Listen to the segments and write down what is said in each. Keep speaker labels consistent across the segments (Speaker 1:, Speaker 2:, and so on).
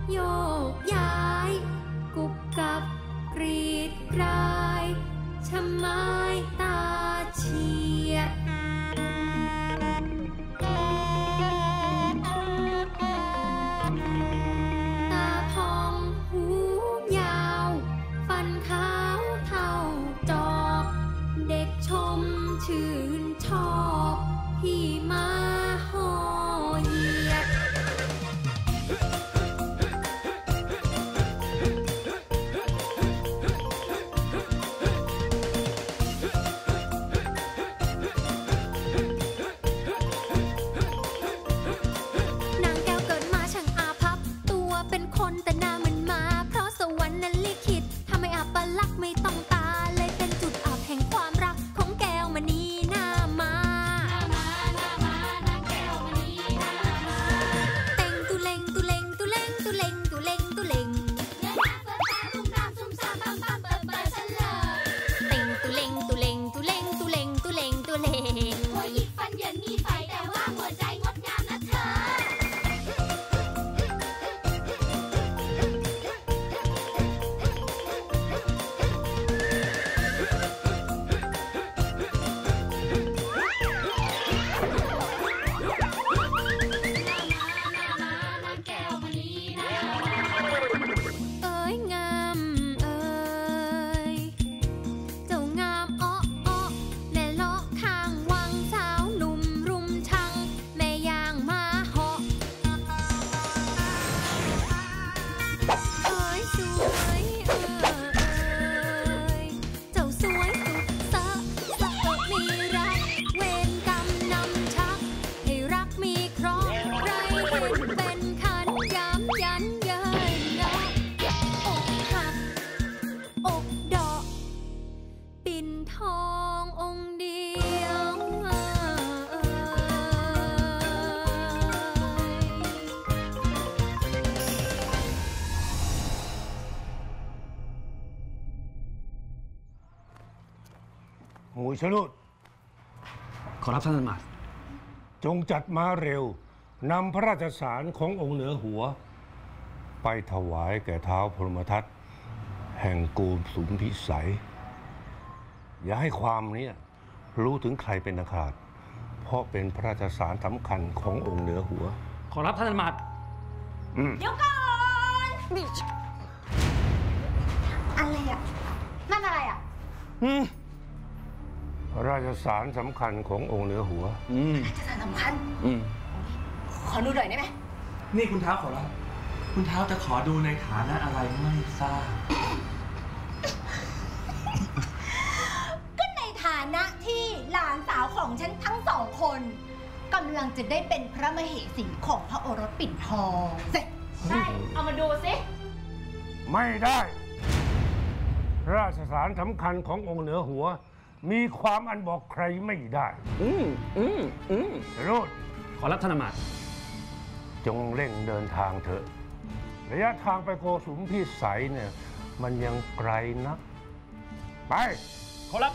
Speaker 1: โยกย้ายกุบกับกรีดกรายชะไม้ตาเฉียดตาพองหูยาวฟันขาวเท่าจอกเด็กชมชื่นชอบที่มาห่อเหยียดคนแต่หน้ามันมาเพราะสวรรค์นั้นลิขิตทำให้อัปลักษณ์ไม่ต้องตาเลยเป็นจุดอับแห่งความรักของแก้วมณีหน้ามาแก้วมณีหน้ามาเต็งตุเล็งตุเล็งตุเล็งตุเล็งตุเล็งตุเล็งเนื้อหน้าเฟิร์สตาตุ้มตามซุ่มซ่ามปั๊มปั๊มเปิดเปิดฉันเลยเต็งตุเล็งตุเล็งตุเล็งตุเล็งตุเล็งตุเล็งหัวหยิกฟันเหยินมีไฟแต่ว่าหัวใจงดงามนะเธอ
Speaker 2: หมูชนุด
Speaker 3: ขอรับท่านมา
Speaker 2: จงจัดม้าเร็วนำพระราชสารขององค์เหนือหัวไปถวายแก่ท้าวพรหมทัตแห่งโกสุมพิสัยอย่าให้ความนี้รู้ถึงใครเป็นอันขาดเพราะเป็นพระราชสารสำคัญขององค์เหนือหัว
Speaker 3: ขอรับท่านมา
Speaker 4: เดี๋ยวก่อนอะไรอ่ะนั่นอะไรอ่ะ
Speaker 2: ราชสารสำคัญขององค์เหนือหัว
Speaker 4: ราชสารสำคัญขอดูหน่อยได้ไหม
Speaker 3: นี่คุณเท้าขอรับคุณเท้าจะขอดูในฐานะอะไรไม่ทราบ
Speaker 4: ก็ในฐานะที่หลานสาวของฉันทั้งสองคนกำลังจะได้เป็นพระมเหสีของพระโอรสปิ่นทองใช่เอามาดูสิ
Speaker 2: ไม่ได้ราชสารสำคัญขององค์เหนือหัวมีความอันบอกใครไม่ได้รูด
Speaker 3: ขอรับท่านมา
Speaker 2: จงเร่งเดินทางเถอะระยะทางไปโกสุมพิสัยเนี่ยมันยังไกลนักไป
Speaker 3: ขอรับ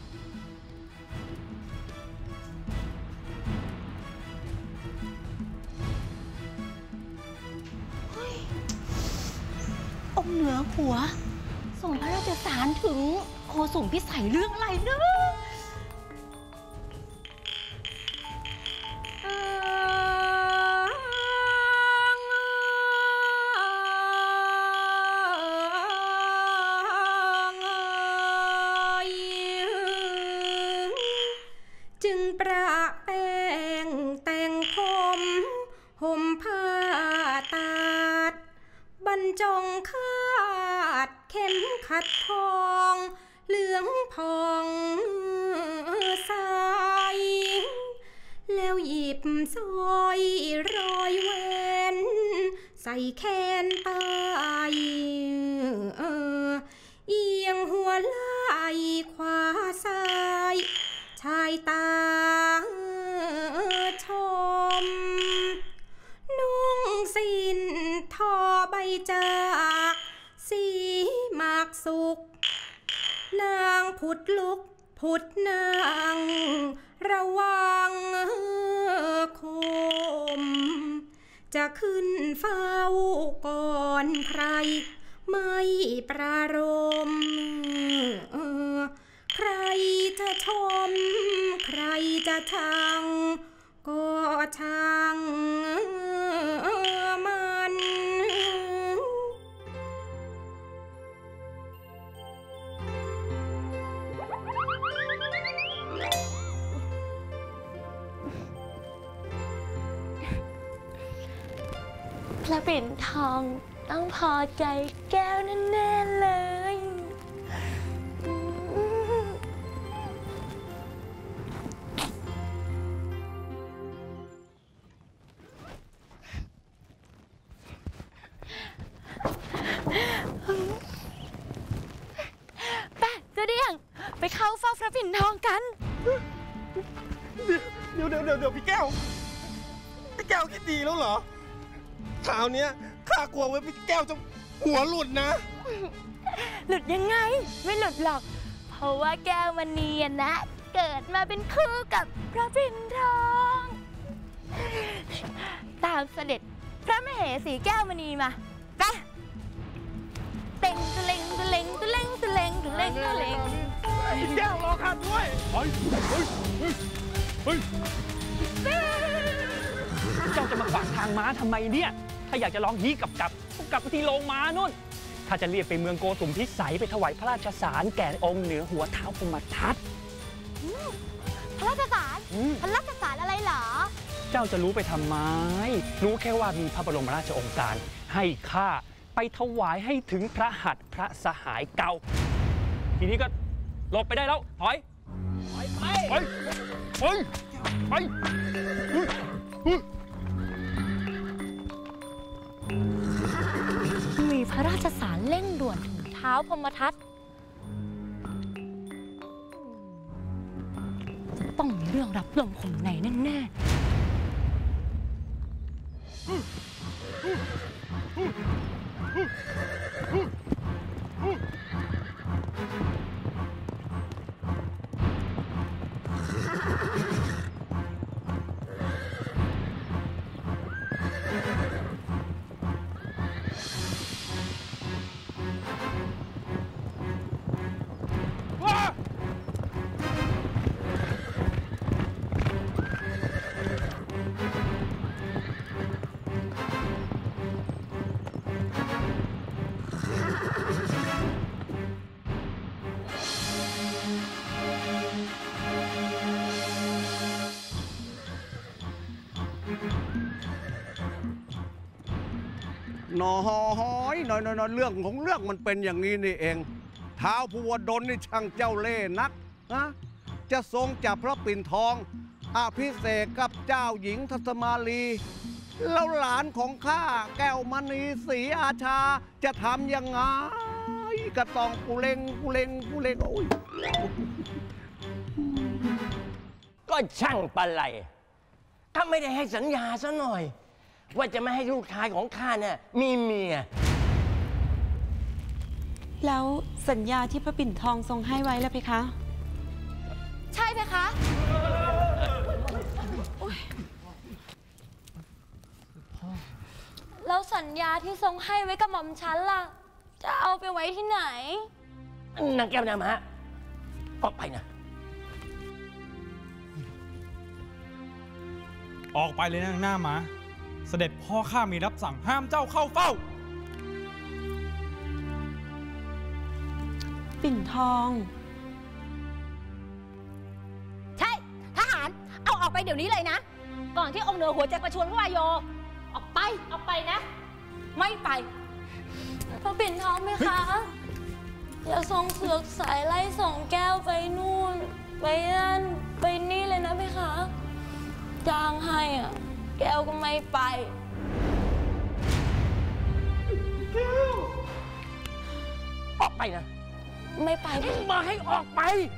Speaker 4: องค์เหนือหัวส่งพระราชสารถึงโกสุมพิสัยเรื่องอะไรเนอะ
Speaker 1: จึงประแป้งแต่งผมห่มผ้าตาดบรรจงคาดเข็มขัดทองเหลืองพองใสแล้วหยิบสร้อยรอยแหวนใส่แขนตายเอียงหัวไหล่ขวาซ้ายชายตาชมนุ่งสิ้นทอใบจากสีหมากสุกนางผุดลุกผุดนางระวังคม
Speaker 5: จะขึ้นเฝ้าก่อนใครไม่ประโลมใครจะชมใครจะชังก็ช่างมัน
Speaker 1: พระปิ่นทองต้องพอใจแก้วแน่ๆเลยไปเจ้าเดี่ยงไปเข้าเฝ้าพระปิ่นทองกัน
Speaker 6: เดี๋ยวพี่แก้วคิดดีแล้วเหรอคราวนี้ข้ากลัวว่าพี่แก้วจะหัวหลุดนะ
Speaker 1: หลุดยังไงไม่หลุดหรอกเพราะว่าแก้วมณีนะเกิดมาเป็นคู่กับพระปิ่นทองตามเสด็จพระมเหสีแก้วมณีมาไปเต็งตุเล็งตุเล็งตุเล็งตุเล็งตุเล็งตุเล็ง
Speaker 6: พี่แก้วรอข้าด้วย
Speaker 7: เจ้าจะมาขวางทางม้าทำไมเนี่ยถ้าอยากจะลองฮีกลับไปที่โรงม้านู่นข้าจะเรียกไปเมืองโกสุมพิสัยไปถวายพระราชสารแก่องค์เหนือหัวเท้าพรหมทัต
Speaker 1: พระราชสารอะไรเหรอ
Speaker 7: เจ้าจะรู้ไปทำไมรู้แค่ว่ามีพระบรมราชโองการให้ข้าไปถวายให้ถึงพระหัตถ์พระสหายเก่าทีนี้ก็หลบไปได้แล้วถอยไป
Speaker 1: มีพระราชสารเร่งด่วนถึงเท้าพรหมทัตจะต้องมีเรื่องรับลมข่มในแน่
Speaker 8: น้อยเรื่องของเรื่องมันเป็นอย่างนี้นี่เองท้าวภูวดลนี่ช่างเจ้าเล่ห์นักนะจะทรงจับพระปิ่นทองอภิเษกกับเจ้าหญิงทัศมาลีแล้วหลานของข้าแก้วมณีศรีอาชาจะทำยังไงก็ต้องกูเล็งโอ้ย
Speaker 9: ก็ช่างปะไหลถ้าไม่ได้ให้สัญญาซะหน่อยว่าจะไม่ให้ลูกชายของข้าเนี่ยมีเมีย
Speaker 5: แล้วสัญญาที่พระปิ่นทองทรงให้ไว้แล้วเพคะ
Speaker 1: ใช่เพคะแล้วสัญญาที่ทรงให้ไว้กับหม่อมฉันล่ะจะเอาไปไว้ที่ไหน
Speaker 9: นางแก้วน้ำฮะออกไปนะ
Speaker 10: ออกไปเลยนางหน้าม้าเสด็จพ่อข้ามีรับสั่งห้ามเจ้าเข้าเฝ้า
Speaker 5: ปิ่นทอง
Speaker 4: ใช่ทหารเอาออกไปเดี๋ยวนี้เลยนะก่อนที่องค์เหนือหัวจะประชวรพระวายโยออกไปนะไม่ไป
Speaker 1: พระปิ่นทองไหมคะอย่าทรงเสือกสายไล่ส่งแก้วไปนู่นไปนั่นไปนี่เลยนะเพคะจ้างให้อ่ะแก้วก็ไม่ไป
Speaker 9: ออกไปนะ
Speaker 1: ไม่ไป
Speaker 9: มาให้ออกไป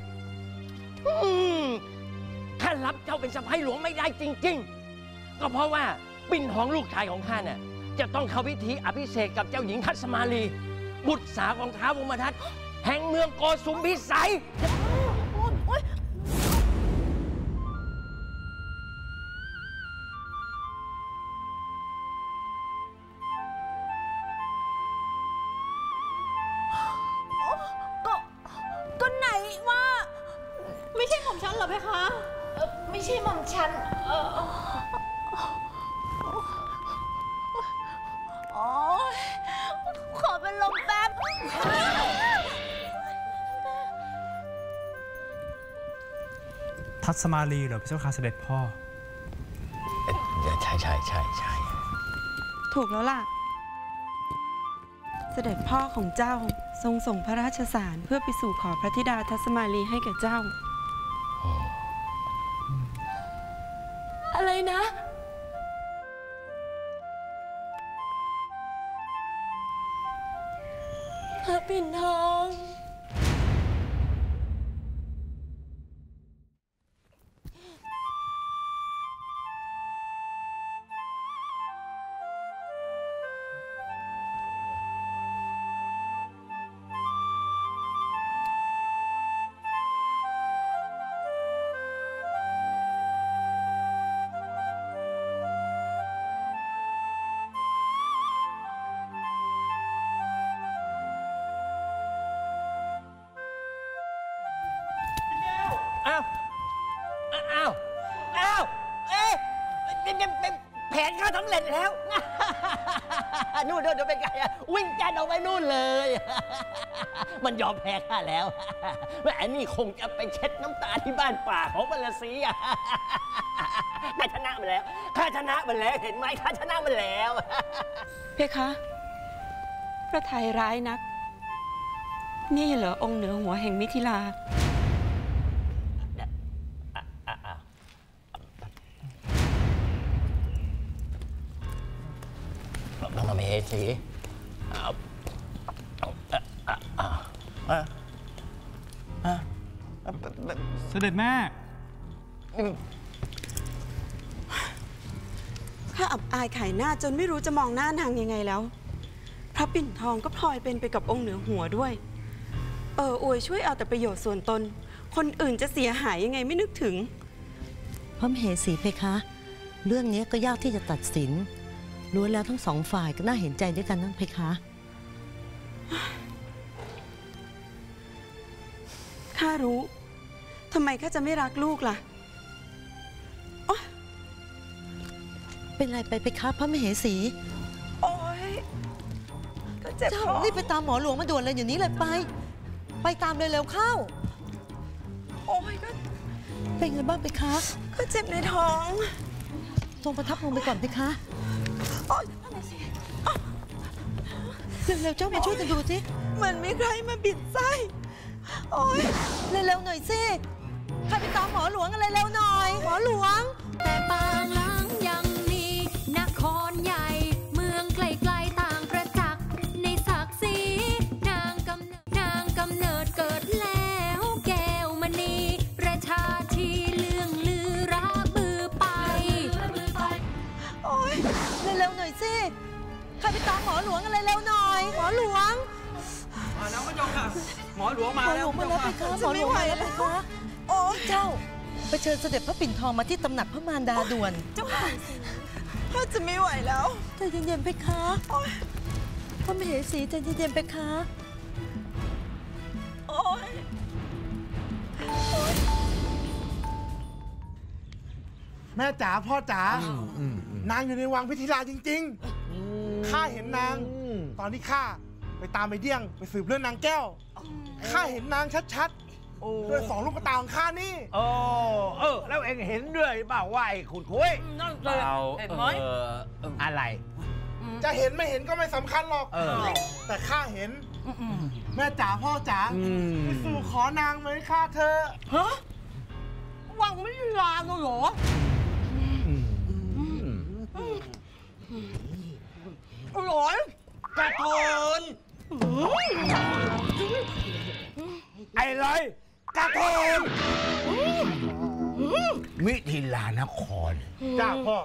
Speaker 9: ข้ารับเจ้าเป็นสะใภ้หลวงไม่ได้จริงๆก็เพราะว่าปิ่นทองลูกชายของข้าเนี่ยจะต้องเข้าพิธีอภิเษกกับเจ้าหญิงทัศมาลีบุตรสาวของท้าวพรหมทัตแห่งเมืองโกสุมพิสัย
Speaker 4: ไม่ใช่หม่อมฉันโอ๊ยขอเป็นลมแป๊บ
Speaker 10: ทัศมาลีเหรอพระเจ้าค่ะเสด็จพ่อ
Speaker 9: ใช่
Speaker 11: ถูกแล้วล่ะ เสด็จพ่อของเจ้าทรงส่งพระราชสารเพื่อไปสู่ขอพระธิดาทัศมาลีให้แก่เจ้า
Speaker 4: อะไรนะพระปิ่นทอง
Speaker 9: แผนข้าสำเร็จแล้ว นู่นเดี๋ยวเป็นไงวิ่งแจนออกไปนู่นเลย มันยอมแพ้ข้าแล้วแม่นี่คงจะไปเช็ดน้ำตาที่บ้านป่าของมันละสิข้าชนะมันแล้วเห็นไหมข้าชนะมันแล้ว
Speaker 11: เพคะ พระทัยร้ายนัก นี่เหรอองค์เหนือหัวแห่งมิถิลา
Speaker 9: พระมเหสี
Speaker 10: เสด็จแม่
Speaker 11: ข้าอับอายขายหน้าจนไม่รู้จะมองหน้านางยังไงแล้ว พระปิ่นทองก็พลอยเป็นไปกับองค์เหนือหัวด้วยอวยช่วยเอาแต่ประโยชน์ส่วนตนคนอื่นจะเสียหายยังไงไม่นึกถึง
Speaker 12: พระมเหสีเพคะเรื่องนี้ก็ยากที่จะตัดสินล้วนแล้วทั้งสองฝ่ายก็น่าเห็นใจด้วยกันทั้งเพคะ
Speaker 11: ข้ารู้ทำไมข้าจะไม่รักลูกล่ะ
Speaker 12: เป็นไรไปเพคะพระมเหสี
Speaker 11: โอ๊ยก็เจ็บคอ
Speaker 12: รีบไปตามหมอหลวงมาด่วนเลยอยู่นี้เลยไปตามเลยเร็วเข้า
Speaker 11: โอ๊ยก็
Speaker 12: เป็นไงบ้างเพคะ
Speaker 11: ก็เจ็บในท้อง
Speaker 12: ทรงประทับลงไปก่อนเพคะ
Speaker 11: โอ๊ยอะไรสิ
Speaker 12: เร็วๆเจ้ามาช่วยกันดูสิ
Speaker 11: เหมือนมีใครมาบิดไส้โอ๊ย
Speaker 12: เร็วๆหน่อยสิใครไปตามหมอหลวงอะไรเร็วหน่อยหมอหลวง
Speaker 1: แต่บางหลังยังมีนครใหญ่เมืองไกลๆต่างประจักษ์ในศักดิ์ศรีนางกำเนิดเกิดแล้วแก้วมณีประชาชีเรื่องลือราบือไป
Speaker 12: โอ๊ยเร็วๆหน่อยสิใครไปตามหมอหลวงอะไรเร็วหน่อยหมอหลวง
Speaker 10: มาแล้วพระเจ้าค่ะหมอหลวงมาแล้ว
Speaker 12: หมอหลวงมาแล้วเพคะหมอหลวงมาแล้วเพคะโอ้เจ้าไปเชิญเสด็จพระปิ่นทองมาที่ตำหนักพระมารดาด่วน
Speaker 11: เจ้าค่ะพ่อจะไม่ไหวแล้ว
Speaker 12: ใจเย็นๆเพคะพระมเหสีใจเย็นๆเพคะ
Speaker 11: โอ๊ย
Speaker 6: แม่จ๋าพ่อจ๋านางอยู่ในวังพิธิราจริงๆข้าเห็นนางตอนที่ข้าไปตามไปเดี้ยงไปสืบเรื่องนางแก้วข้าเห็นนางชัดๆด้วย2 ลูกตาของข้านี่
Speaker 13: แล้วเอ็งเห็นด้วยเปล่าว่าไอ้ขุดคุย
Speaker 9: นั่นเลยเห็นไหม
Speaker 13: อะไร
Speaker 6: จะเห็นไม่เห็นก็ไม่สำคัญหรอกแต่ข้าเห็นแม่จ๋าพ่อจ๋าไปสู่ขอนางไหมข้าเธอ
Speaker 9: ฮะวังไม่ได้ลาเลยเหรออร่อยกระโถน
Speaker 13: ไอ้ไรกระโถนมิถิลานคร
Speaker 6: จ้าพ่อ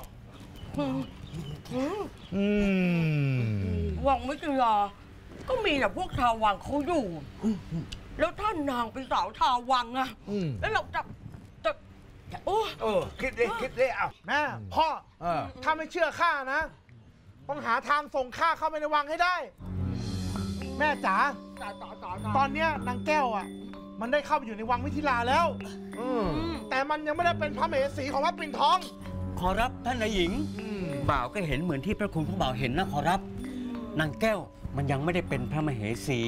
Speaker 9: วังมิถิลาก็มีแต่พวกชาววังเขาอยู่แล้วท่านนางเป็นสาวชาววังอะแล้วเราจะ
Speaker 13: คิดดิเอา
Speaker 6: แม่พ่อถ้าไม่เชื่อข้านะต้องหาทางส่งข้าเข้าไปในวังให้ได้แม่จ๋าตอนเนี้ยนางแก้วอ่ะมันได้เข้าไปอยู่ในวังมิถิลาแล้วแต่มันยังไม่ได้เป็นพระมเหสีของพระปิ่นทอง
Speaker 9: ขอรับท่านนายหญิงบ่าวก็เห็นเหมือนที่พระคุณของบ่าวเห็นนะขอรับนางแก้วมันยังไม่ได้เป็นพระมเหสี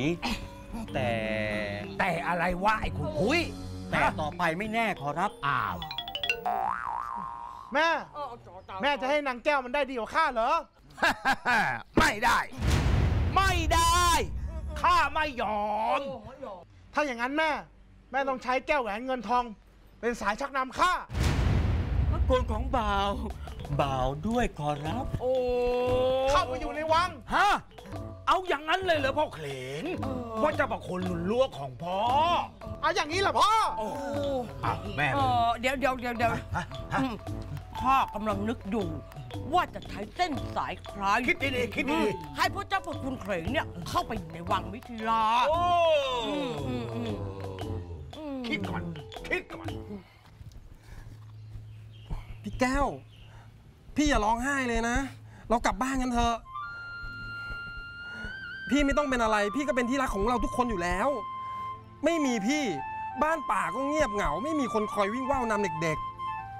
Speaker 9: แต่อะไรวะไอ้ขุนคุยแต่ต่อไปไม่แน่ขอรับอ้าว
Speaker 6: แม่จะให้นางแก้วมันได้ดีกว่าข้าเหรอ
Speaker 13: ไม่ได้ข้าไม่ยอม
Speaker 6: ถ้าอย่างนั้นแม่ต้องใช้แก้วแหวนเงินทองเป็นสายชักนำข้า
Speaker 9: พระคุณของบ่าวด้วยขอรับ
Speaker 6: เข้าไปอยู่ในวัง
Speaker 13: ฮะเอาอย่างนั้นเลยเหรอพ่อเขลงว่าจะบอกคนหลุนล้วของพ่อ
Speaker 6: เอาอย่างนี้เหรอพ่อ
Speaker 13: แม่
Speaker 14: เดี๋ยวข้ากำลังนึกอยู่ว่าจะใช้เส้นสายคล้าย
Speaker 13: คิดดี
Speaker 14: ให้พระเจ้าพระคุณเขลงเนี่ยเข้าไปในวังมิถิลา
Speaker 13: คิดก่อน
Speaker 15: พี่แก้วพี่อย่าร้องไห้เลยนะเรากลับบ้านกันเถอะพี่ไม่ต้องเป็นอะไรพี่ก็เป็นที่รักของเราทุกคนอยู่แล้วไม่มีพี่บ้านป่าก็เงียบเหงาไม่มีคนคอยวิ่งว่าวนำเด็กๆ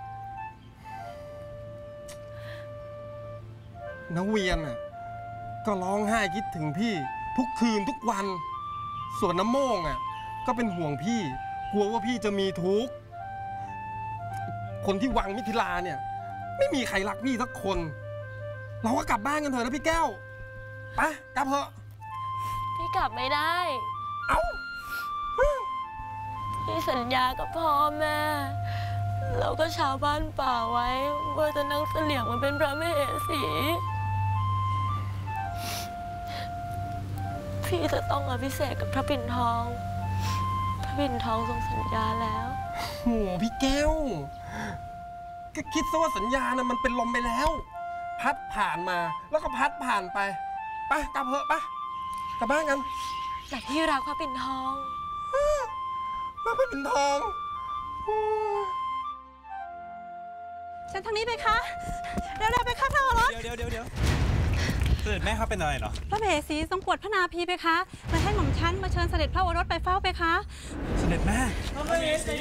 Speaker 15: น้าเวียนน่ะก็ร้องไห้คิดถึงพี่ทุกคืนทุกวันส่วนน้ำโม่งอ่ะก็เป็นห่วงพี่กลัวว่าพี่จะมีทุกข์คนที่วังมิถิลาเนี่ยไม่มีใครรักพี่สักคนเราก็กลับบ้านกันเถอะนะพี่แก้วไปกลับเถอะ
Speaker 16: พี่กลับไม่ได้พี่สัญญากับพ่อแม่แล้วก็ชาวบ้านป่าไว้ว่าจะนั่งเสลี่ยงมันเป็นพระมเหสีพี่จะต้องอภิเษกกับพระปิ่นทองพระปิ่นทองทรงสัญญาแล้ว
Speaker 15: โหพี่แก้วก็คิดซะว่าสัญญานะมันเป็นลมไปแล้วพัดผ่านมาแล้วก็พัดผ่านไปไปกลับเถอะไปกลับบ้านกัน
Speaker 16: แต่พี่รักพระปิ่นทอง
Speaker 15: พระปิ่นทอง
Speaker 5: ฉันทางนี้ไปคะเร็วๆไปค่ะพระโอรส
Speaker 10: เดี๋ยวเสด็จแม่ครับเป็นอะไรเหรอ
Speaker 5: พระมเหสีทรงโปรดพระนาภีไปคะมาให้หม่อมชั้นมาเชิญเสด็จพระโอรสไปเฝ้าไปคะ
Speaker 10: เสด็จแม่
Speaker 16: พระมเหสี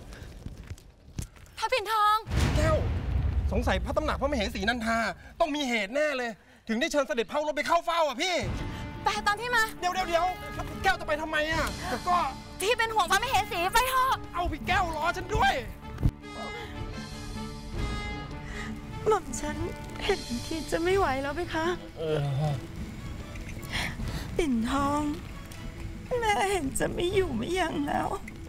Speaker 16: พระปิ่นทอง
Speaker 15: แก้วสงสัยพระตำหนักพระมเหสีนันทาต้องมีเหตุแน่เลยถึงได้เชิญเสด็จพระโอรสไปเข้าเฝ้าอ่ะพี่
Speaker 16: ไปตามพี่มา
Speaker 15: เดี๋ยวแก้วจะไปทำไมอ่ะแต่ก็
Speaker 16: พี่เป็นห่วงพระมเหสีไปเถอะ
Speaker 15: เอาพี่แก้วรอฉันด้วย
Speaker 11: หม่อมฉันเห็นที่จะไม่ไหวแล้วไหมคะปิ่นทองแม่เห็นจะไม่อยู่ไม่ยังแล้ว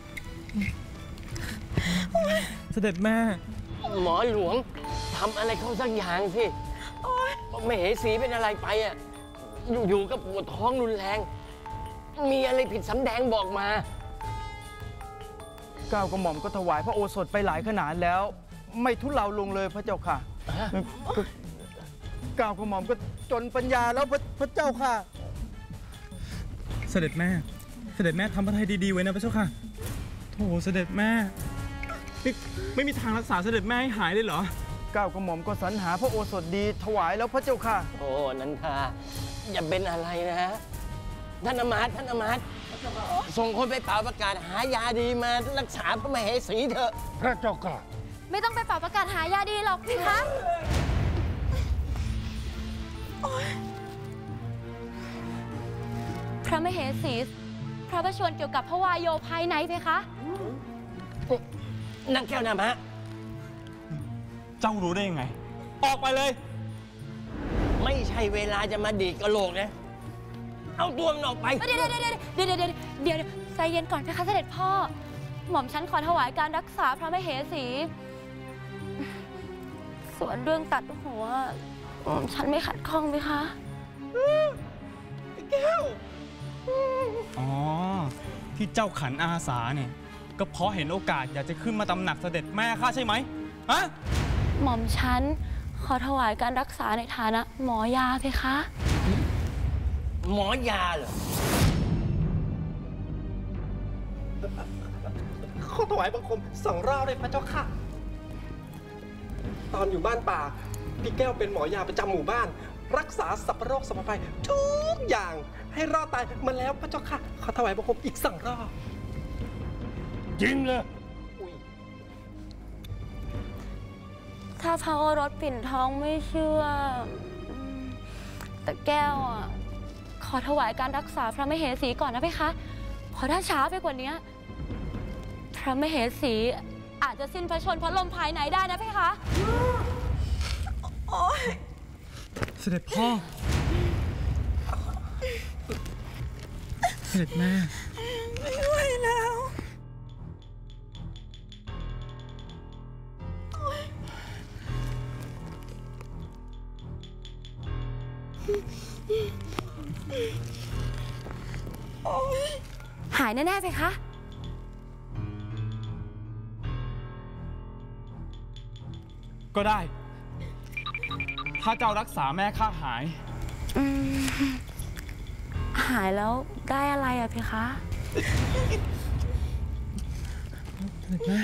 Speaker 10: เสด็จแม่
Speaker 9: หมอหลวงทำอะไรเขาสักอย่างสิมเหสีเป็นอะไรไปอ่ะอยู่ๆก็ปวดท้องรุนแรงมีอะไรผิดสำแดงบอกมา
Speaker 10: ก้าวกระหม่อมก็ถวายพระโอสถไปหลายขนาดแล้วไม่ทุเลาลงเลยพระเจ้าค่ะก้าวกระหม่อมก็จนปัญญาแล้วพระเจ้าค่ะเสด็จแม่ทำพระทัยดีๆไว้นะพระเจ้าค่ะโธ่เสด็จแม่ไม่มีทางรักษาเสด็จแม่ให้หายเลยเหรอก้าวกระหม่อมก็สรรหาพระโอสถดีถวายแล้วพระเจ้าค่ะ
Speaker 9: โอ้นันทาอย่าเป็นอะไรนะฮะท่านอมาตย์ส่งคนไปเป่าประกาศหายาดีมารักษาพระมเหสีเถอะ
Speaker 2: พระเจ้าค่ะ
Speaker 16: ไม่ต้องไปเป่าประกาศหายาดีหรอกพี่คะพระมเหสีพระประชวรเกี่ยวกับพระวายโยภายในเพคะ
Speaker 9: นางแก้วนามะ
Speaker 10: เจ้ารู้ได้ยังไงออกไปเลย
Speaker 9: ไม่ใช่เวลาจะมาดีดกระโหลกนะเอาตัวมันออกไป
Speaker 16: เดี๋ยวใจเย็นก่อนเพคะเสด็จพ่อหม่อมฉันขอถวายการรักษาพระมเหสีส่วนเรื่องตัดหัวหม่อมฉันไม่ขัดข้องไหมคะ
Speaker 15: แก้ว
Speaker 10: อ๋อที่เจ้าขันอาสาเนี่ยก็เพราะเห็นโอกาสอยากจะขึ้นมาตำหนักเสด็จแม่ข้าใช่ไหมฮะ
Speaker 16: หม่อมฉันขอถวายการรักษาในฐานะหมอยาเพคะ
Speaker 9: หมอยาเหรอ
Speaker 15: ขอถวายบังคม2 รอบเลยพระเจ้าค่ะตอนอยู่บ้านป่าพี่แก้วเป็นหมอยาประจำหมู่บ้านรักษาสัพพโรคสัพพภัยทุกอย่างให้รอดตายมาแล้วพระเจ้าค่ะขอถวายบังคมอีก2 รอบ
Speaker 2: จริงเลย
Speaker 16: ถ้าพระโอรสปิ่นทองไม่เชื่อ แต่แก้วขอถวายการรักษาพระมเหสีก่อนนะเพคะเพราะถ้าช้าไปกว่านี้พระมเหสีอาจจะสิ้นพระชนม์พระลมภายในได้นะเพคะโอ๊ย
Speaker 10: เสด็จพ่อ เสด็จแม่
Speaker 11: ไม่ไหวแล้ว
Speaker 16: หายแน่ๆเพคะ
Speaker 10: ก็ได้ ถ้าเจ้ารักษาแม่ข้าหาย
Speaker 16: หายแล้วได้อะไรอะเพคะ
Speaker 10: เสด็จแม่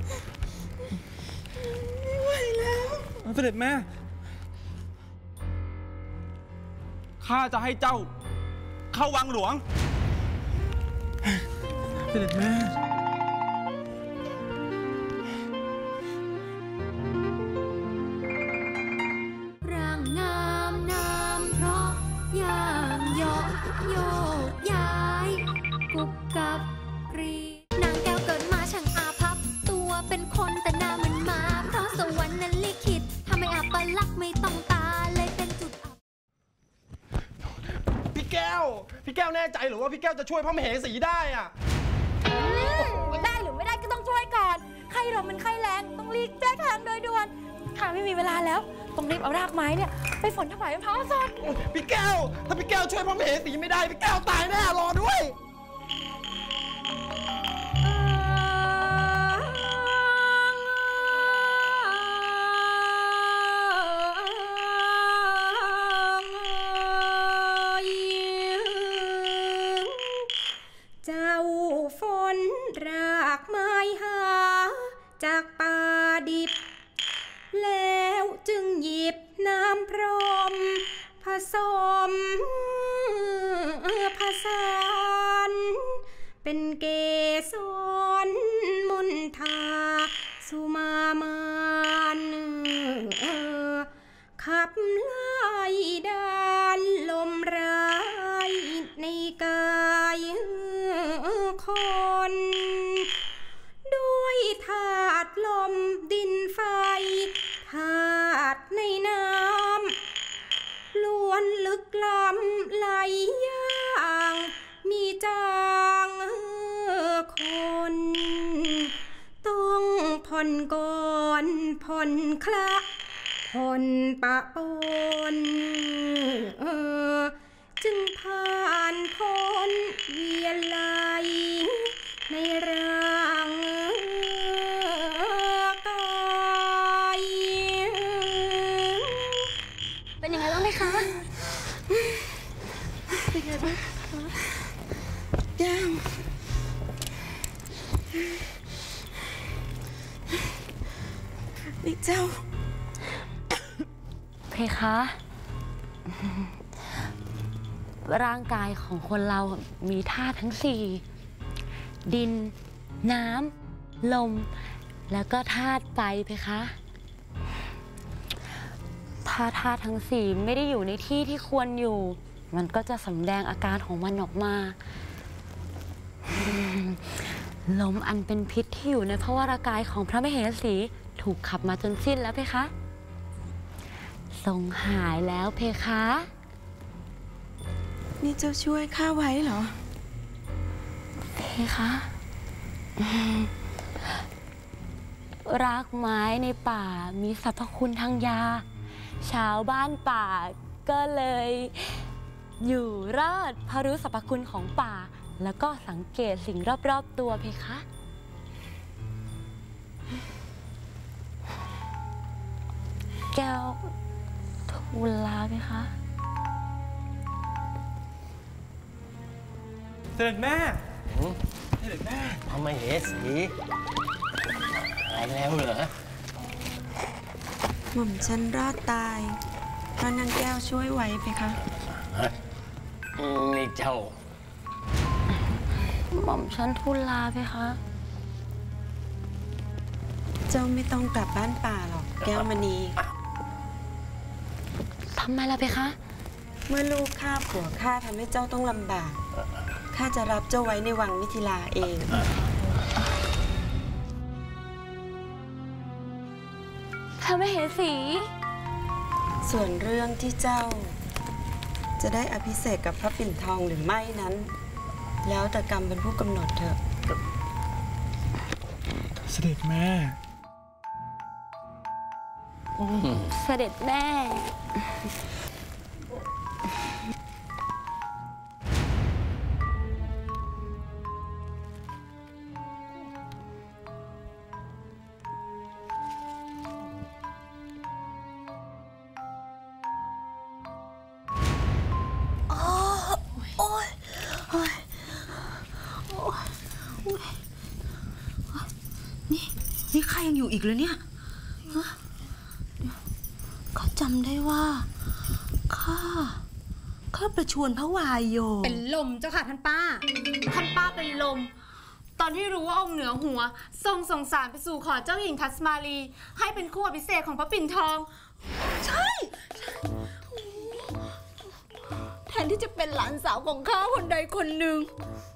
Speaker 11: ไม่ไหวแล้ว
Speaker 10: เสด็จแม่ข้าจะให้เจ้าเข้าวังหลวง เสด็จแม่
Speaker 1: ร่างงามน้ำเพราะย่างเหยาะโยกย้ายกุบกับกรีนางแก้วเกิดมาช่างอาภัพตัวเป็นคนแต่หน้าเหมือนหมาเพราะสวรรค์นั้นลิขิตทำให้อัปลักษณ์ไม่ต้องตาเลยเป็นจุดอับ
Speaker 15: พี่แก้วแน่ใจหรือว่าพี่แก้วจะช่วยพระมเหสีได้อะ
Speaker 16: ได้หรือไม่ได้ก็ต้องช่วยก่อนไข้ลมมันไข้แรงต้องรีบแจ้งทางโดยด่วนข้าไม่มีเวลาแล้วต้องรีบเอารากไม้เนี่ยไปฝนถวายพระสด
Speaker 15: พี่แก้วถ้าพี่แก้วช่วยพระมเหสีไม่ได้พี่แก้วตายแน่รอด้วย
Speaker 5: เจ้าฝนรากไม้หาจากป่าดิบแล้วจึงหยิบน้ำพรมผสมผสานเป็นเกสรมนทาสุมามานขับไล่ดานลมร้ายในกายคนด้วยธาตุลมดินไฟธาตุในน้ำล้วนลึกล้ำไหลย่างมีจางคนต้องผ่อนก่อนผ่อนคละผ่อนปะปนจึงผ่านพ้นเวียนไหลในร่างกาย
Speaker 16: เป็นยังไงบ้างไหมคะ
Speaker 11: เป็นไงบ้างแก้วนี่เจ้า
Speaker 16: เพคะร่างกายของคนเรามีธาตุทั้ง4ดินน้ำลมแล้วก็ธาตุไฟเพคะถ้าธาตุทั้ง4ไม่ได้อยู่ในที่ที่ควรอยู่มันก็จะสำแดงอาการของมันออกมาลมอันเป็นพิษที่อยู่ในพระวรากายของพระมเหสีถูกขับมาจนสิ้นแล้วเพคะทรงหายแล้วเพคะ
Speaker 11: นี่เจ้าช่วยข้าไว้เหรอ
Speaker 16: เพคะรากไม้ในป่ามีสรรพคุณทางยาชาวบ้านป่าก็เลยอยู่รอดเพราะรู้สรรพคุณของป่าแล้วก็สังเกตสิ่งรอบๆตัวเพคะแก้วทูลลาเพคะ
Speaker 10: เสด็จแม่เสด็จแม่
Speaker 9: พระมเหสีหายแล้วเหรอ
Speaker 11: หม่อมฉันรอดตายเพราะนางแก้วช่วยไว้เพคะ
Speaker 9: นี่เจ้า
Speaker 16: หม่อมฉันทูลลาเพคะ
Speaker 11: เจ้าไม่ต้องกลับบ้านป่าหรอกแก้วมณี
Speaker 16: ทำไมล่ะเพคะ
Speaker 11: เมื่อลูกข้าผัวข้าทำให้เจ้าต้องลำบากข้าจะรับเจ้าไว้ในวังมิถิลาเอง
Speaker 16: พระมเหสี
Speaker 11: ส่วนเรื่องที่เจ้าจะได้อภิเษกกับพระปิ่นทองหรือไม่นั้น แล้วแต่กรรมเป็นผู้กำหนดเถอะ
Speaker 10: เสด็จแม่
Speaker 16: เสด็จแม่
Speaker 17: นี่ข้ายังอยู่อีกเลยเนี่ยเขาจำได้ว่าข้าประชวรพระวายโย
Speaker 4: เป็นลมเจ้าค่ะท่านป้าเป็นลมตอนที่รู้ว่าองค์เหนือหัวทรงส่งสารไปสู่ขอเจ้าหญิงทัศมาลีให้เป็นคู่อภิเษกของพระปิ่นทองใช่แทนที่จะเป็นหลานสาวของข้าคนใดคนหนึ่ง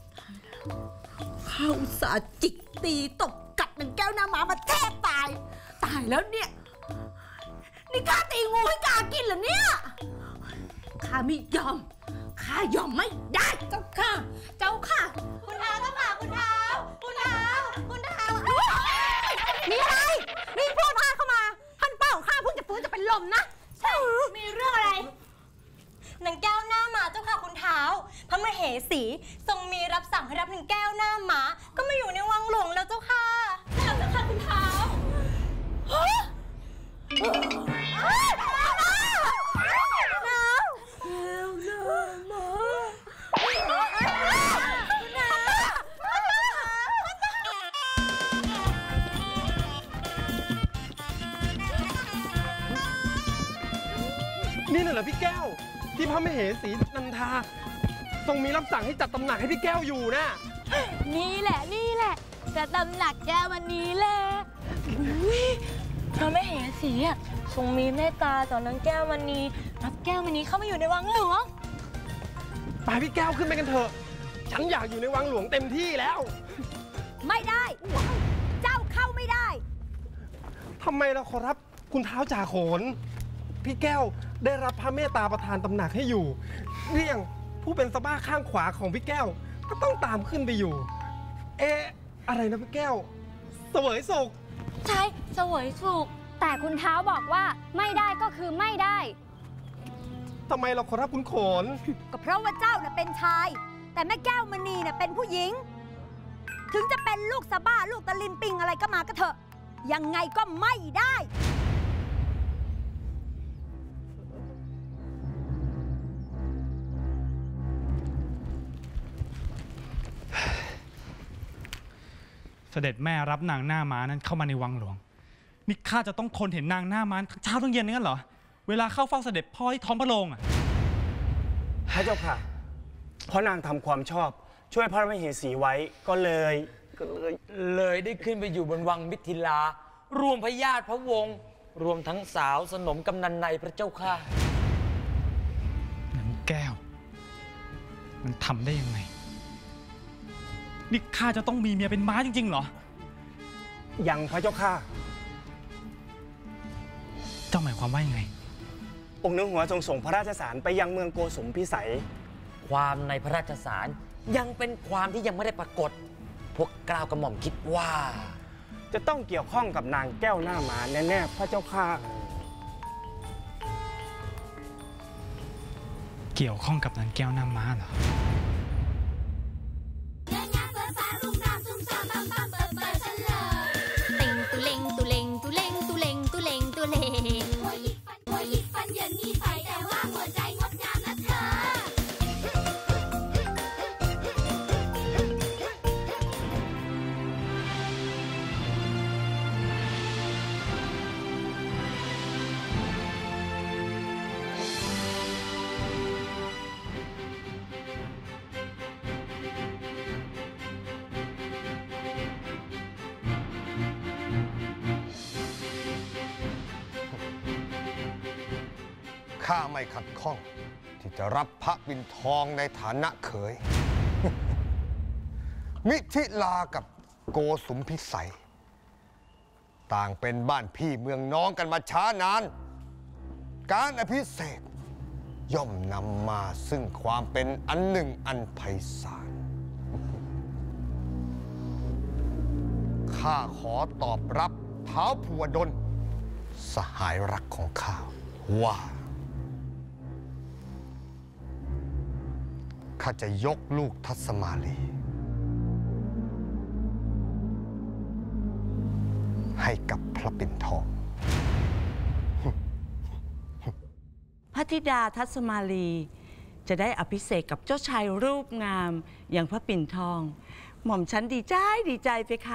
Speaker 4: ข้าอุตส่าห์จิกตีตบกัดหนึ่งแก้วหน้าม้ามาแทบตายแล้วเนี่ยนี่ข้าตีงูให้กากินเหรอเนี่ยข้าไม่ยอมข้ายอมไม่ได้เจ้าค่ะคุณท้าวเจ้าค่ะคุณท้าวนี่อะไรนี่พูดพาเข้ามาท่านเป้าข้าเพิ่งจะฟื้นจะเป็นลมนะใช่มีเรื่องอะไรนางแก้วหน้าม้าเจ้าค่ะคุณท้าวพระมเหสีทรงมีรับสั่งให้รับนางแก้วหน้าม้าก็มาอยู่ในวังหลวงแล้วเจ้าค่ะแล้วเจ้าค่ะคุณท้าว
Speaker 15: นี่น่ะเหรอพี่แก้วที่พระมเหสีนันทาทรงมีรับสั่งให้จัดตำหนักให้พี่แก้วอยู่นะ
Speaker 16: นี่แหละจะตำหนักแก้ววันนี้แหละพระมเหสีทรงมีเมตตาต่อนางแก้วมณีรับแก้วมณีเข้ามาอยู่ในวังหลวง
Speaker 15: ไปพี่แก้วขึ้นไปกันเถอะฉันอยากอยู่ในวังหลวงเต็มที่แล้ว
Speaker 4: ไม่ได้เจ้าเข้าไม่ได้
Speaker 15: ทำไมล่ะขอรับคุณท้าวจ่าโขนพี่แก้วได้รับพระเมตตาประทานตำหนักให้อยู่เรี่ยงผู้เป็นสะบ้าข้างขวาของพี่แก้วก็ต้องตามขึ้นไปอยู่อะไรนะพี่แก้วเสวยสุข
Speaker 16: ใช่เสวยสุขแต่คุณท้าวบอกว่าไม่ได้ก็คือไม่ได้
Speaker 15: ทำไมเราขอรับคุณโขน
Speaker 4: ก็เพราะว่าเจ้าน่ะเป็นชายแต่แม่แก้วมณีน่ะเป็นผู้หญิงถึงจะเป็นลูกสะบ้าลูกตะลินปิงอะไรก็มาก็เถอะยังไงก็ไม่ได้
Speaker 10: เสด็จแม่รับนางหน้าม้านั้นเข้ามาในวังหลวงนี่ข้าจะต้องทนเห็นนางหน้าม้าทั้งเช้าทั้งเย็นนั่นเหรอเวลาเข้าเฝ้าเสด็จพ่อที่ท้องพระโรง
Speaker 18: พระเจ้าค่ะเพราะนางทำความชอบช่วยพระมเหสีไว้ก็เลย
Speaker 9: ได้ขึ้นไปอยู่บนวังมิถิลารวมพญาติพระวงศ์รวมทั้งสาวสนมกำนันในพระเจ้าค่ะ
Speaker 10: นางแก้วมันทำได้ยังไงนี่ข้าจะต้องมีเมียเป็นม้าจริงๆเหรอ
Speaker 18: ยังพระเจ้าค่ะ
Speaker 10: เจ้าหมายความว่ายังไง
Speaker 18: องค์เหนือหัวทรงส่งพระราชสารไปยังเมืองโกสุมพิสัย
Speaker 9: ความในพระราชสารยังเป็นความที่ยังไม่ได้ปรากฏพวกกล้าวกระหม่อมคิดว่า
Speaker 18: จะต้องเกี่ยวข้องกับนางแก้วหน้าม้าแน่ๆพระเจ้าค่ะ
Speaker 10: เกี่ยวข้องกับนางแก้วหน้าม้าเหรอ
Speaker 19: ข้าไม่ขัดข้องที่จะรับพระปิ่นทองในฐานะเขย มิถิลากับโกสุมพิสัย ต่างเป็นบ้านพี่เมืองน้องกันมาช้านาน การอภิเษกย่อมนำมาซึ่งความเป็นอันหนึ่งอันไพศาล ข้าขอตอบรับท้าวภูวดลสหายรักของข้าว่าข้าจะยกลูกทัศมาลีให้กับพระปิ่นทอง
Speaker 14: พระธิดาทัศมาลีจะได้อภิเษกกับเจ้าชายรูปงามอย่างพระปิ่นทอง หม่อมฉันดีใจเพคะ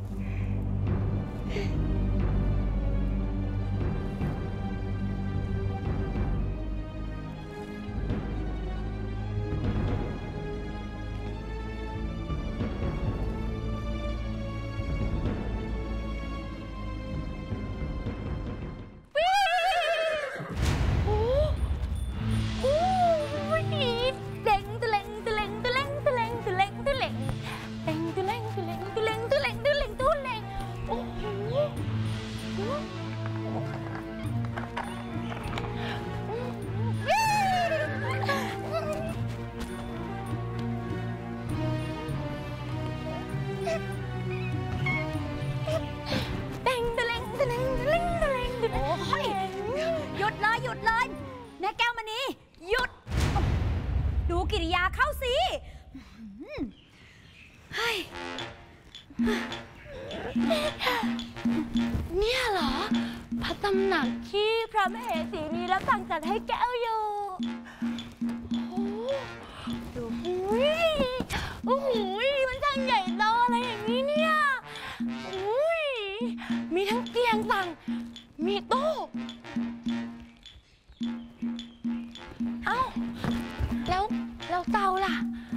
Speaker 4: หยุดเลยแม่แก้วมณีหยุดดูกิริยาเข้าสิ
Speaker 16: เนี่ยเหรอพระตำหนักที่พระมเหสีมีรับสั่งจัดให้แก้วอยู่โอ้โหมันช่างใหญ่โตอะไรอย่างนี้เนี่ยมีทั้งเตียงสั่งมีโต๊ะเอ้าแล้วเตาล่ะ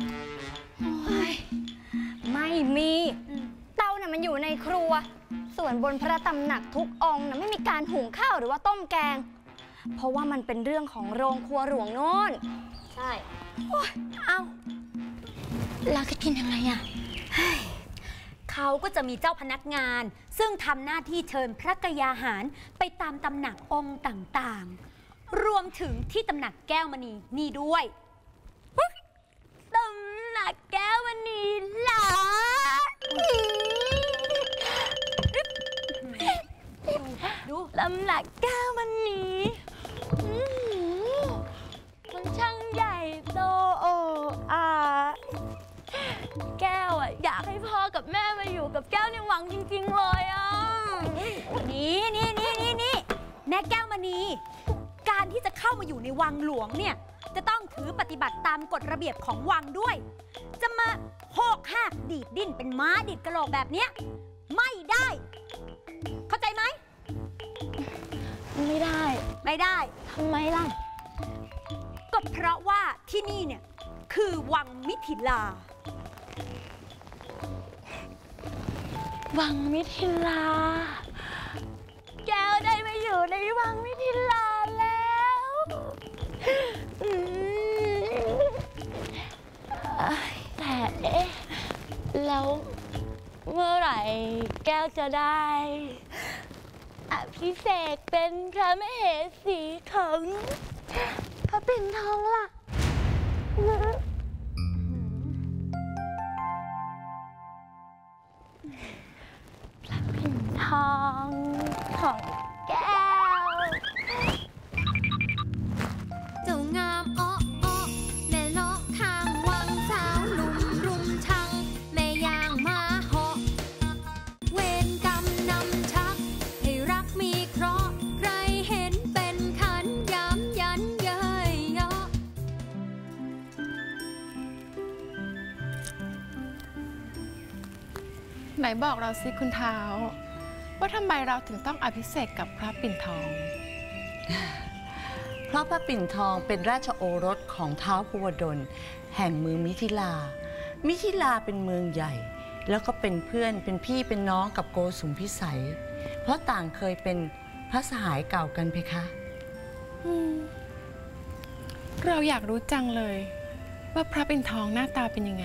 Speaker 1: ไม่มีเตาน่ะมันอยู่ในครัวส่วนบนพระตำหนักทุกองค์น่ะไม่มีการหุงข้าวหรือว่าต้มแกงเพราะว่ามันเป็นเรื่องของโรงครัวหลวงโน่นใช่เอาแล้วจะกินยังไงอ่ะเขาก็จะมีเจ้าพนักงานซึ่งทำหน้าที่เชิญพระกยาหารไปตามตำหนักองค์ต่างๆรวมถึงที่ตำหนักแก้วมณีนี่ด้วยตำหนักแก้วมณีเหรอดูตำหนักแก้วมณีมันช่างใหญ่โตโอ้อาแก้วอะอยากให้พ่อกับแม่มาอยู่กับแก้วในวังจริงๆเลยอ่ะนี่แม่แก้วมณีการที่จะเข้ามาอยู่ในวังหลวงเนี่ยจะต้องถือปฏิบัติตามกฎระเบียบของวังด้วยจะมาโหกหักดีดดิ้นเป็นม้าดิดกระโหลกแบบเนี้ยไม่ได้เข้าใจไหม
Speaker 16: ไม่ได้ทำไมล่ะ
Speaker 1: ก็เพราะว่าที่นี่เนี่ยคือวังมิถิลา
Speaker 16: แก้วได้มาอยู่ในวังมิถิลาแล้วแต่แล้วเมื่อไหร่แก้วจะได้อภิเษกเป็นพระมเหสีของพระปิ่นทองล่ะพระปิ่นทองของแก้ว
Speaker 1: เจ้างามอ้อแม่เลาะข้างวังสาวหนุ่มรุมชังแม่ย่างมาเหาะเวรกรรมนำชักให้รักมีเคราะห์ใครเห็นเป็นขันย้ำยันเย้ยเยาะ
Speaker 20: ไหนบอกเราสิคุณเท้าว่าทำไมเราถึงต้องอภิเษกกับพระปิ่นทอง
Speaker 14: เพราะพระปิ่นทองเป็นราชโอรสของท้าวภูวดลแห่งเมืองมิถิลาเป็นเมืองใหญ่แล้วก็เป็นเพื่อนเป็นพี่เป็นน้องกับโกสุมพิสัยเพราะต่างเคยเป็นพระสหายเก่ากันเพคะ
Speaker 20: เราอยากรู้จังเลยว่าพระปิ่นทองหน้าตาเป็นยังไง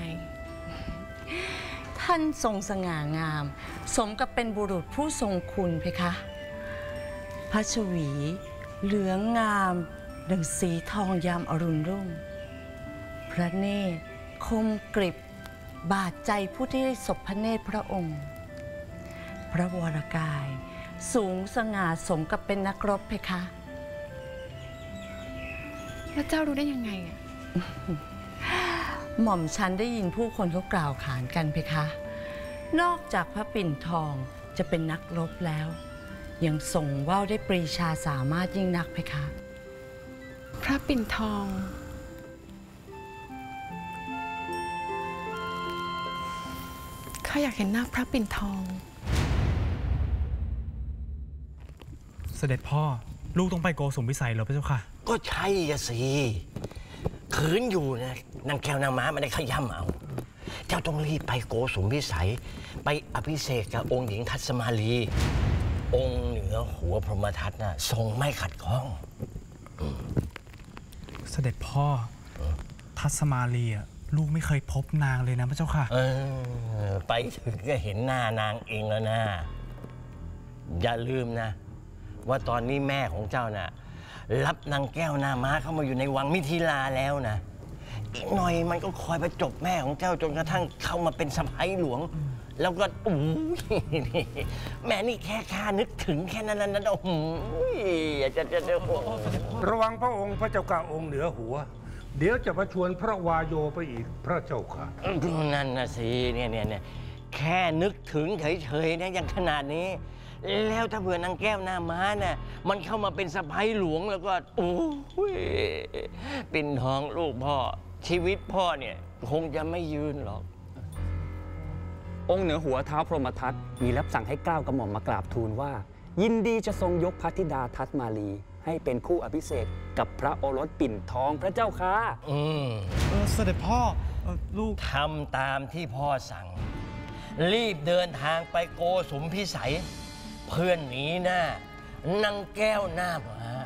Speaker 14: ท่านทรงสง่างาม สมกับเป็นบุรุษผู้ทรงคุณเพคะพระชวีเหลืองงามดังสีทองยามอรุณรุ่ง พระเนตรคมกริบบาดใจผู้ที่ได้สบพระเนตรพระองค์ พระวรกายสูงสง่าสมกับเป็นนักรบเพคะ
Speaker 20: แล้วเจ้ารู้ได้ยังไงอะ
Speaker 14: หม่อมฉันได้ยินผู้คนเขากล่าวขานกันเพคะ นอกจากพระปิ่นทองจะเป็นนักรบแล้ว ยังส่งว่าวได้ปรีชาสามารถยิ่งนักเพคะ
Speaker 20: พระปิ่นทองข้าอยากเห็นหน้าพระปิ่นทอง
Speaker 10: เสด็จพ่อลูกต้องไปโกสุมพิสัยเหรอพระเจ้าค่ะ
Speaker 9: ก็ใช่สิขืนอยู่นะนางแก้วนางม้ามันได้ขย่ำเอาเจ้าต้องรีบไปโกสุมพิสัยไปอภิเษกกับองค์หญิงทัศมาลีองค์เหนือหัวพรหมทัตน่ะทรงไม่ขัดข้อง
Speaker 10: เสด็จพ่อทัศมาลีอ่ะลูกไม่เคยพบนางเลยนะพระเจ้าค่ะ
Speaker 9: ไปถึงก็เห็นหน้านางเองแล้วนะอย่าลืมนะว่าตอนนี้แม่ของเจ้าน่ะรับนางแก้วหน้าม้าเข้ามาอยู่ในวังมิถิลาแล้วนะอีกหน่อยมันก็คอยประจบแม่ของเจ้าจนกระทั่งเข้ามาเป็นสะใภ้หลวงแล้วก็แม่นี่แค่ข้านึกถึงแค่นั้นนะโอ้ยจะ
Speaker 2: ระวังพระองค์พระเจ้าก่าองค์เหนือหัวเดี๋ยวจะประชวนพระวาโยไปอีกพระเจ้าค่ะ
Speaker 9: นั่นนะสิเนี่ยแค่นึกถึงเฉยๆนะอย่างขนาดนี้แล้วถ้าเผื่อนางแก้วหน้าม้าน่ะมันเข้ามาเป็นสะใภ้หลวงแล้วก็โอ้ยปิ่นทองลูกพ่อชีวิตพ่อเนี่ยคงจะไม่ยืนหรอก
Speaker 7: องค์เหนือหัวท้าวพรหมทัตมีรับสั่งให้เกล้ากระหม่อมมากราบทูลว่ายินดีจะทรงยกพระธิดาทัศมาลีให้เป็นคู่อภิเษกกับพระโอรสปิ่นทองพระเจ้าค่ะ
Speaker 10: เสด็จพ่อลูก
Speaker 9: ทำตามที่พ่อสั่งรีบเดินทางไปโกสุมพิสัยเพื่อนหนีหน้านางแก้วหน้าม้า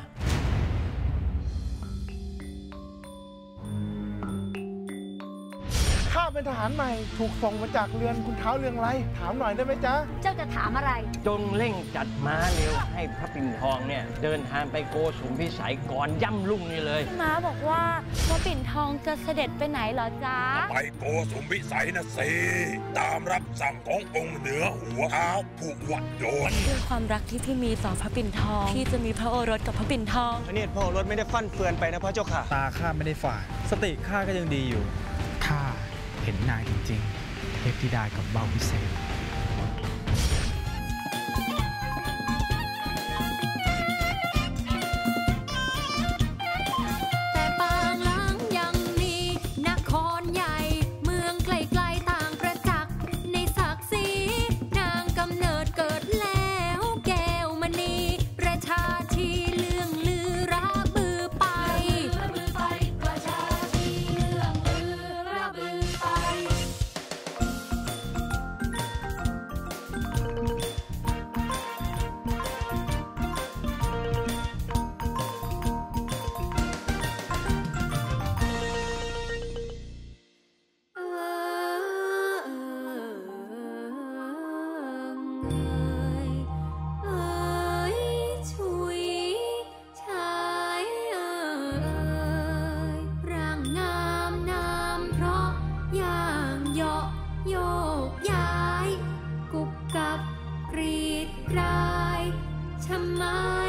Speaker 6: ข้าเป็นทหารใหม่ถูกส่งมาจากเรือนคุณเท้าเรืองไรถามหน่อยได้ไหมจ๊ะ
Speaker 4: เจ้าจะถามอะไร
Speaker 9: จงเร่งจัดม้าเร็วให้พระปิ่นทองเนี่ยเดินทางไปโกสุมพิสัยก่อนย่ำรุ่งนี่เลย
Speaker 16: ม้าบอกว่าพระปิ่นทองจะเสด็จไปไหนเหรอจ๊ะ
Speaker 13: ไปโกสุมพิสัยนะสิตามรับสั่งขององค์เหนือหัวท้าวผู้วัดโดน
Speaker 16: ด้วยความรักที่พี่มีต่อพระปิ่นทองที่จะมีพระโอรสกับพระปิ่นทอง
Speaker 18: พระเนตรพระโอรสไม่ได้ฟั่นเฟือนไปนะพระเจ้าค่ะ
Speaker 10: ตาข้าไม่ได้ฝาดสติข้าก็ยังดีอยู่ข้าเห็นนางจริงๆเทพธิดากับเบาวิเศษ
Speaker 1: แต่ปางหลังยังมีนครใหญ่เมืองไกลๆต่างประจักษ์ในศักดิ์ศรีนางกำเนิดเกิดแล้วแก้วมณีประชาชีเลื่องลือระบือไปประชาชีเลื่องลือระบือไปชุยชายร่างงามนามเพราะอย่างเหาะโยกย้ายกุบกับกรีดกรายชะไม้